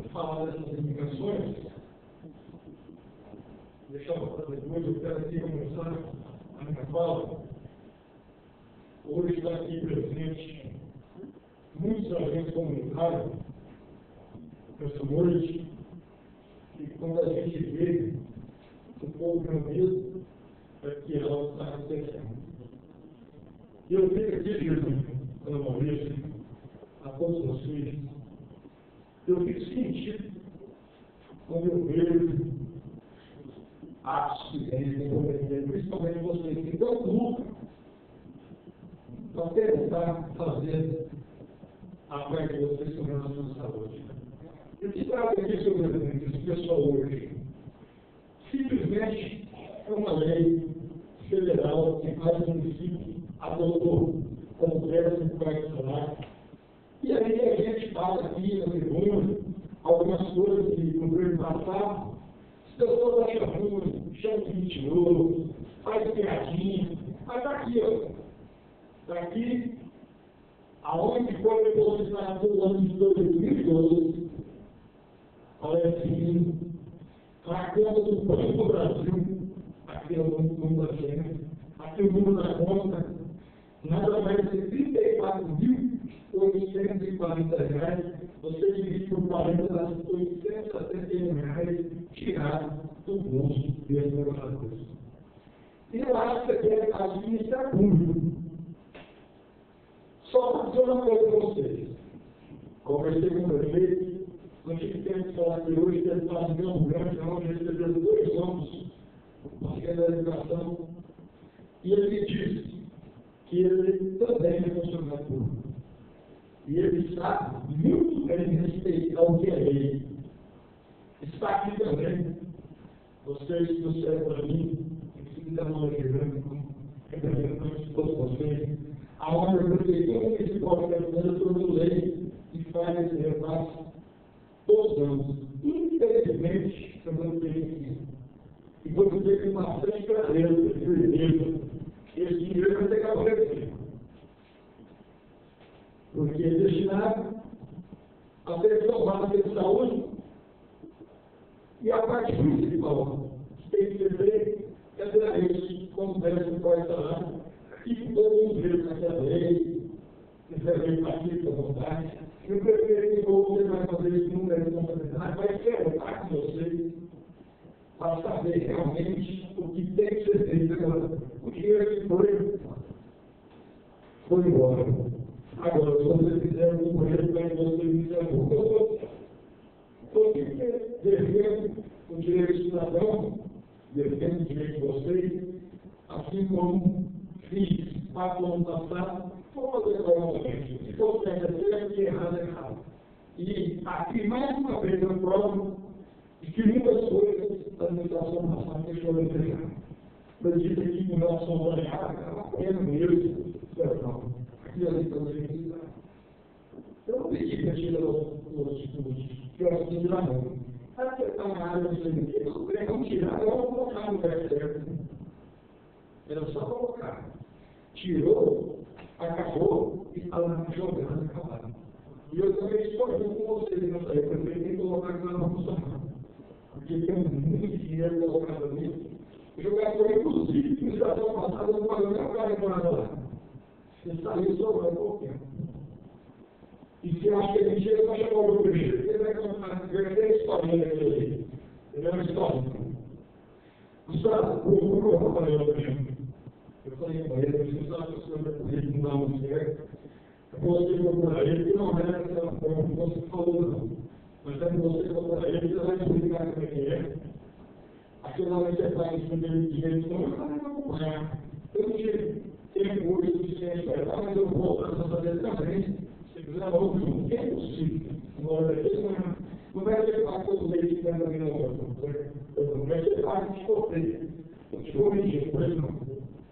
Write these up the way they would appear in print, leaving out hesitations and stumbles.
falar dessas indicações, deixar para depois, eu quero aqui começar a minha fala. Hoje está aqui presente muitos agentes comunitários nessa noite, e quando a gente vê um pouco no medo, é que ela está acontecendo. E eu fico aqui dizendo, uma vez, a todos vocês, eu fico sentido quando eu vejo atos que têm, principalmente vocês que tanto lutam para tentar fazer a parte de vocês sobre a nossa saúde. E o que trata aqui sobre esse pessoal hoje? Simplesmente é uma lei federal que cada município adotou como verso particular. E aí a gente fala aqui na tribuna algumas coisas que no governo passado, as pessoas acham ruim, chamam de mentiroso, faz piadinha, mas está aqui, ó. Está aqui, aonde foi depositado no ano de 2012, olha assim, a conta do Banco do Brasil, aqui é o número da gente, aqui é o número da conta, nada mais de R$ 34.840, você divide por 40, dá R$ 871 tirado do bolso desse trabalhador. E eu acho que é administrar público. Só para dizer uma coisa para vocês. Conversei com o prefeito, não tive tempo de falar que hoje deve estar no meu grande, onde recebeu 2 anos na educação, e ele me disse que ele também é funcionário público. E ele sabe muito bem respeitar o que é lei. Está aqui também, vocês que disseram para mim, que ainda não representando todos vocês, aonde a prefeitura municipal brasileira tornou lei e faz esse repasse todos os anos. Infelizmente, eu não tenho aqui. E vou dizer que bastante prazer, esse dinheiro vai ter que aparecer. Porque é destinado à atenção básica de saúde e a parte principal que tem que ser feita é da gente, como deve ser cortado, e todo mundo vê essa lei, essa lei partida à vontade. E o prefeito que você vai fazer isso não é responsabilidade, vai perguntar com vocês para saber realmente o que tem que ser feito. O dinheiro que foi embora. Agora, se você fizer um projeto para você me chamou, porque defendo o direito do cidadão, defendo o direito de vocês, assim como fiz 4 anos passados, vou fazer novamente. Se for certo é certo e errado é errado. E aqui, mais uma vez, eu provo de que muitas coisas da administração passada deixou de entregar. Eu disse aqui que nós somos errados, é uma pena mesmo, perdão. Aqui ali também. Eu não pedi que tira os piores que tirar não. Para acertar uma área de serviço, eu não tirar, eu vou colocar no lugar certo. Era só colocar. Tirou, acabou e estava jogando, acabado. E eu também estou junto com vocês nessa aí, eu preferi colocar que não funcionar. Porque tem muito dinheiro colocado ali. O jogador, inclusive, que já estão passando, não pagou nem o cara para lá. Você saiu sobrando um pouquinho. E se eu acho que ele chega para chamar o primeiro, ele vai contar, ele tem historinha ali. Ele é uma história. Gustavo, o Rafael, eu falei para ele, eu precisava que o senhor não dá muito certo. Você procurar ele, que não é daquela forma que você falou, não. Mas quando você procurar ele, você vai explicar como é que é. Aquilo lá que você faz em cima de direito, não vai acompanhar. Eu não tive tempo hoje suficiente para ela, mas eu vou fazer também. Se quiser, outro, não é possível. Não vai ser fácil todos eles que estão ali no outro. Não vai ser fácil de escolher. Eu te corrigi, por isso não.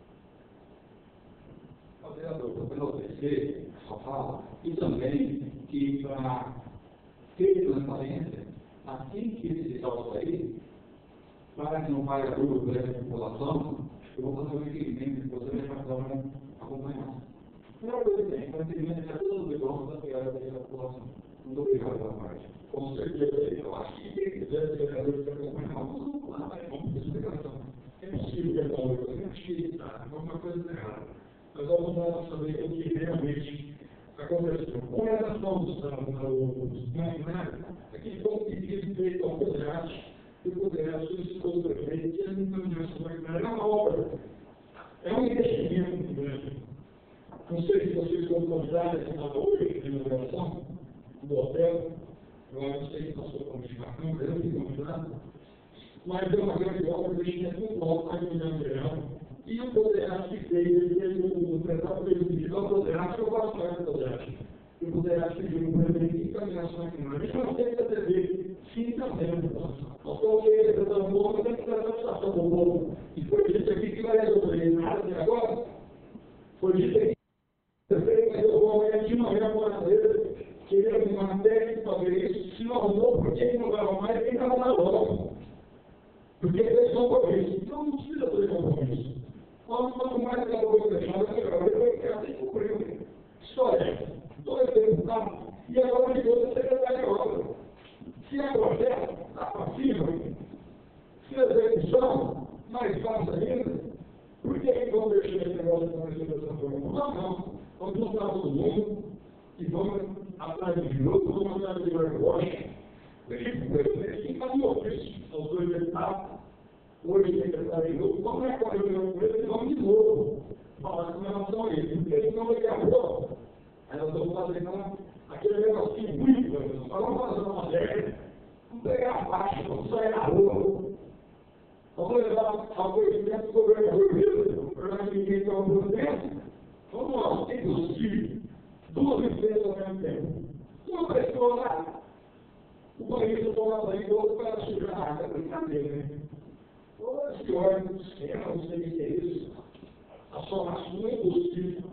Vereador, pelo oferecer, só fala, e também que para ter transparência, assim que esse resultado sair, para que não pague a dúvida da população, eu vou fazer um requerimento que você vai fazer uma acompanhar. Não, presidente, o requerimento é todo o negócio da pegada da população. Muito obrigado pela parte. Com certeza, eu acho que quem quiser ser vereador de acompanhar, vamos lá, vamos ter explicação. É possível que a coisa não tire, alguma coisa errada. Mas vamos lá saber o que realmente aconteceu. Com relação dos maquinários, aqui foi um pedido feito ao CODERAT, e o CODERAT solicitou o prefeito que ele não esse maquinário. É uma obra, é um investimento muito grande. Não sei se vocês concordaram com hoje de inauguração do hotel, eu não sei se passou por uma grande convidado, mas é uma grande obra, investimento muito alto, mais de R$1 milhão. E o CODERAT que fez, o prefeito fez o pedido ao CODERAT, eu gosto mais do CODERAT. E o CODERAT pediu um prefeito que encaminhasse uma maquinária. E nós temos que atender, sim, também. Nós estamos representando o povo, temos que fazer a satisfação do povo. E foi isso aqui que vai resolver nada até agora. Foi isso aqui. Mas eu vou amanhã de manhã com a brasileira, queria uma técnica para ver isso. Se não arrumou, por que não vai arrumar? Ele tem que arrumar logo. Porque eles são compromissos. Então não precisa fazer compromisso. Quanto mais aquela coisa fechada, melhor. Eu tenho que cumprir. História. Estou representado. E agora me deu a secretária de obra. Se é projeto, está passível. Se é execução, mais fácil ainda. Por que vão deixar esse negócio com a legislação formal? Não. Vamos juntar todo mundo e vamos atrás de novo, vamos atrás de Marcoche. Ele faz um ofício aos dois deputados, hoje secretário de novo, como é que a reunião com ele, vamos de novo. Falar com relação a ele, porque ele não vai ter a prova. Aí nós vamos fazer aquele negocinho muito, vamos fazer uma matéria, vamos pegar a faixa, vamos sair na rua. Vamos levar ao conhecimento do governador mesmo, para ninguém tem um processo. Vamos lá, tem possível, duas empresas ao mesmo tempo. Uma pessoa lá, o banheiro toma banho e outro para sujar a água, brincadeira, né? Ou esse órgão do sistema, não sei o que é isso, a somação é impossível.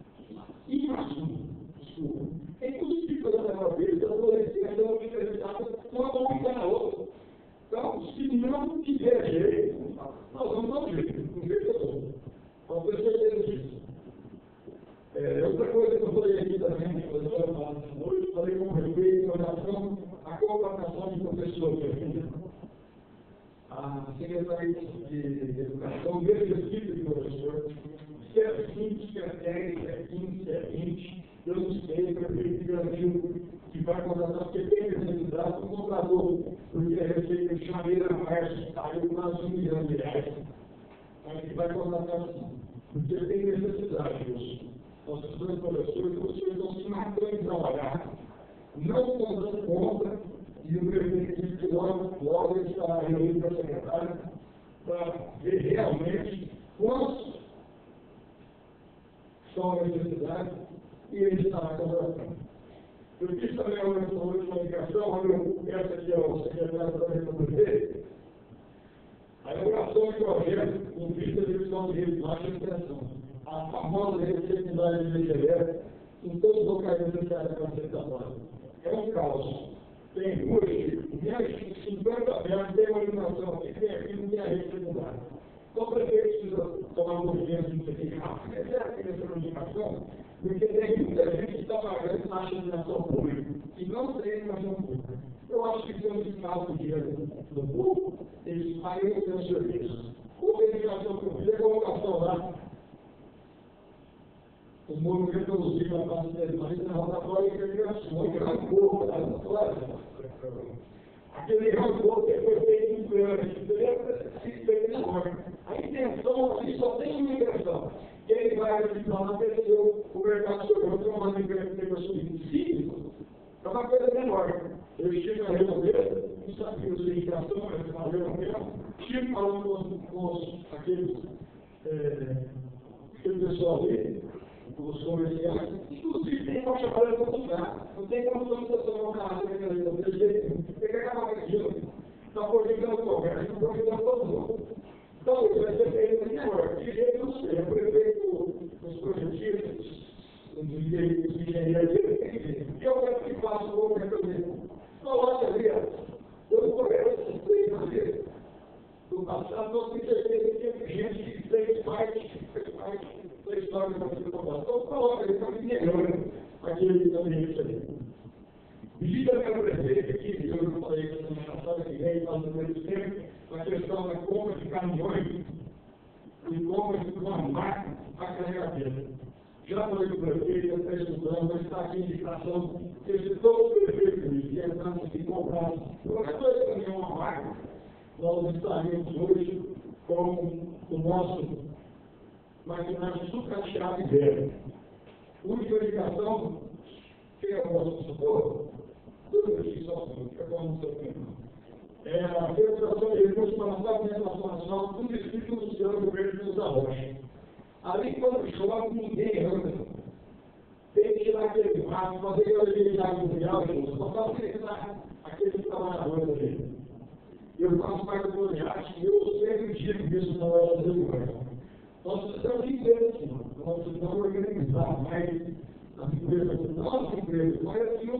Desculpa. É impossível fazer uma vez, eu vou receber uma universidade, uma comunidade na outra. Então, se não tiver jeito, nós vamos dar um jeito, não jeito todo. Vamos ter certeza disso. Outra coisa que eu falei aqui também, hoje falei com respeito em relação à contratação de professores. A Secretaria de Educação desse tipo de professor, se é 5, se é 10, se é 15, se é 20, eu não sei, o prefeito garantiu que vai contratar, porque tem necessidade do contrator, porque a receita de janeiro a março caiu quase R$1 milhão. Mas que vai contratar sim, porque tem necessidade disso. Nossos dois professores, vocês estão se matando em trabalhar, não estão dando conta, e o prefeito disse que logo ele está reunindo com a secretária para ver realmente quantos são as necessidades e ele está contratando. Eu disse também a última ligação, essa aqui é o secretário também do prefeito, a elaboração de projeto com vista de redução de risco, baixa intenção. A famosa receptividade de IGF em todos os locais necessários para ser tratada. É um caos. Tem hoje, menos de 50 metros, tem uma iluminação aqui, tem aqui, não tem a receptividade. Então, o prefeito precisa tomar movimento de certificado. Essa é a questão de iluminação, porque tem muita gente que está pagando taxa de iluminação pública e não tem iluminação pública. Eu acho que se eu desfalo o dinheiro do povo, eles pagam o seu serviço. Ou a iluminação pública, a colocação lá. O movimento produzido na parte dele, mas na rotatória que ele assumiu, que rancor, aquele rancor que foi feito em grande, se fez na hora. A intenção ali só tem uma intenção. Ele vai ajudar na pessoa, o mercado chegou, tem uma negócio cívico, é uma coisa menor. Eu estive a resolver, não sabia os indicação, mas valeu mesmo. Estive falando com aquele pessoal ali, os comerciais, inclusive tem uma chamada de lugar. Não tem como organização na área desse jeito. Tem que acabar com aquilo. Está forjando o governo, está forjando todo mundo. Então, isso vai ser feito aqui agora. De jeito não sei. O prefeito, os projetistas, os engenheiros, eu quero que faça o governo dele. Coloque ali, eu não conheço esses três maneiras. No passado, nós temos certeza que tem gente que fez parte da história da população. Então, coloca ele para melhorar aquele ambiente ali. E questão da compra de caminhões e compra de uma máquina para carregar pedra. Já falei com o prefeito, está estudando, mas está aqui a indicação de todo o prefeito que entramos aqui comprar qualquer coisa para mim, uma máquina. Nós estaremos hoje com o nosso maquinário sucateado zero. Única indicação, que é o nosso supor, tudo aqui só fica como o seu tempo. A Federação de Recursos para a Alimentação Nacional, tudo escrito no Senhor Governo da Rocha. Ali, quando chove, ninguém anda. Tem que tirar aquele mato, fazer aquela atividade mundial, só para utilizar aqueles trabalhadores ali. Eu faço parte do Oriente e eu sempre digo isso na hora do governo. Nós precisamos de empresas, nós precisamos organizar mais as empresas, nossas empresas, mas assim,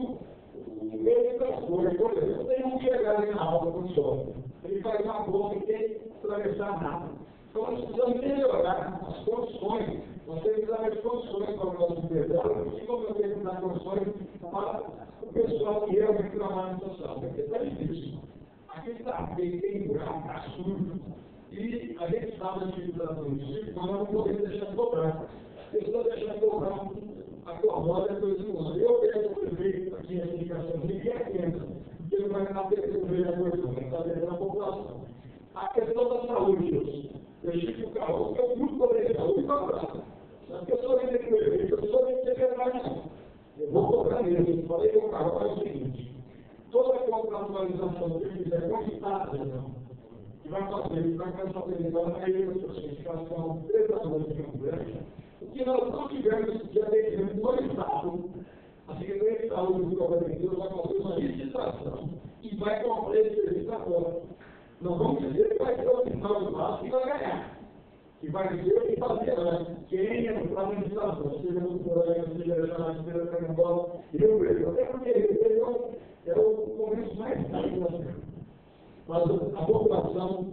o meio de transporte, por exemplo, tem um que chegar ali na aula quando chove. Ele faz uma boca e tem que atravessar nada. Então, nós precisamos melhorar as condições, nós temos que dar as condições para o nosso empresário, e como eu tenho que dar condições para o pessoal que realmente trabalha na social. Porque está difícil. Aqui está bem, tem buraco, está sujo. E a gente estava na atividade do município, mas nós não podemos deixar de cobrar. Se não deixar de cobrar, a corroda é 2 anos. Eu peço para o prefeito aqui a indicação, ninguém atenta, porque ele vai dar tempo de ver a coisa, ele está devendo a população. A questão da saúde, eu digo que o carro é muito potencial, muito abraço. As pessoas vêm aqui, as pessoas vêm ter verdade. Eu vou cobrar mesmo, eu falei que o carro é o seguinte: toda a contratualização que ele fizer com Estado, que vai fazer, ele vai começar a utilizar a identificação 3 anos de Campo Grande, o que nós não tivemos de atendimento no Estado, a Secretaria de Saúde do Governo vai fazer uma licitação e vai comprar esse serviço agora. Não vamos dizer que vai ser o final do passo que vai ganhar. Que vai dizer que fazer quem entrar na licitação, seja no Correio, seja na Feira de Carambola, eu vejo. Até porque ele é o comércio mais caro da cidade. Mas a população,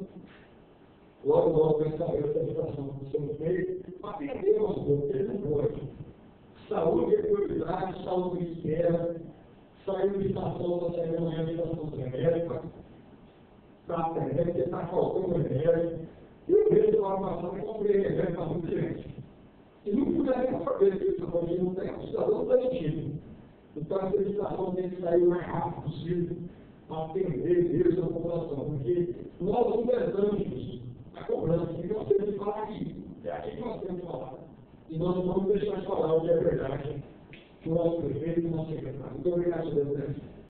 logo vai saber essa licitação que estamos feitos, atender aos poucos, ele não pode. Saúde é prioridade, saúde espera, saiu de estação, está saindo uma realização genérica. Está faltando remédio. Eu vejo a armação e comprei remédio para muita gente. E não puder fazer isso, porque não tem o cidadão positivo. Então, a licitação tem que sair o mais rápido possível para atender isso à população. Porque nós não perdemos a cobrança, porque nós temos que falar aqui. É aqui que nós temos que falar. E nós não vamos deixar de falar o que é verdade. O nosso prefeito e o nosso secretário. Muito obrigado, presidente.